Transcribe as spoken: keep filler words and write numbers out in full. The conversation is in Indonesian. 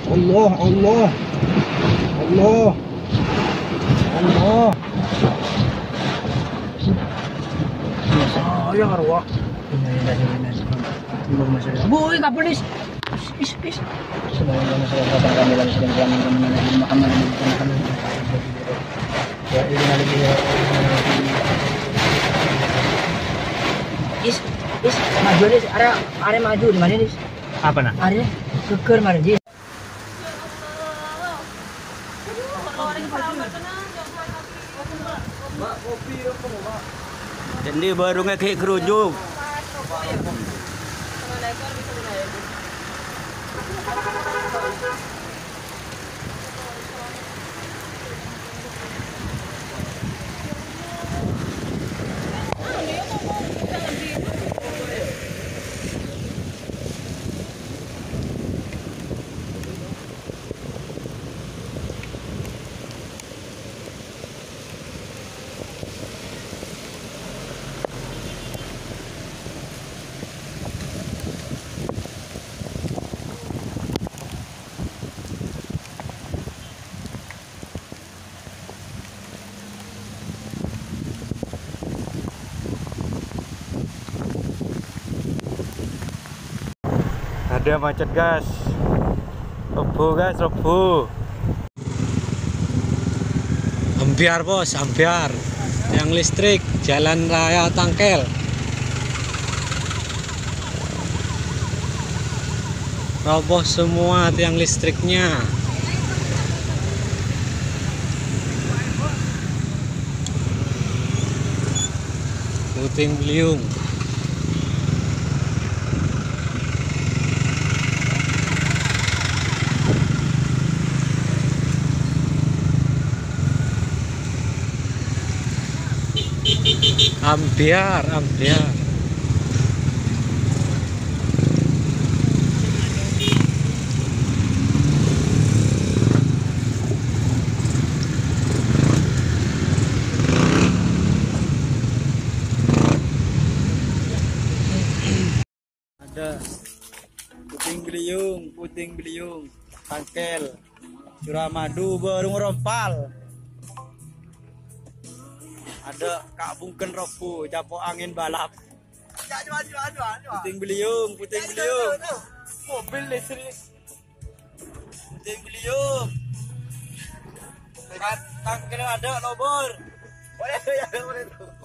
Allah, Allah, Allah, Allah. Saya arwah. Boy, kapolis. Is, is. Semoga masalah kapan kami dalam sedang kami memenuhi makanan dan makanan. Ya, ini lagi ya. Is, is, maju nih, area, area maju di mana nih? Apa nak? Area keker mana dia? Jadi baru ngekik kerujung. Ada macet guys, rebu guys, rebu. Ambiar bos, ambiar. Yang listrik, jalan raya Tangkel. Roboh semua tiang listriknya. Puting beliung. Ambiar, ambiar. Ada puting beliung, puting beliung, Tangkel, Suramadu, Barung Rompal. Ada Kak Bungken Robu, capok angin balap. Puting beliung, puting beliung. Mobil listrik. Puting beliung. Tangkel ada lobor. Boleh ya, boleh tuh.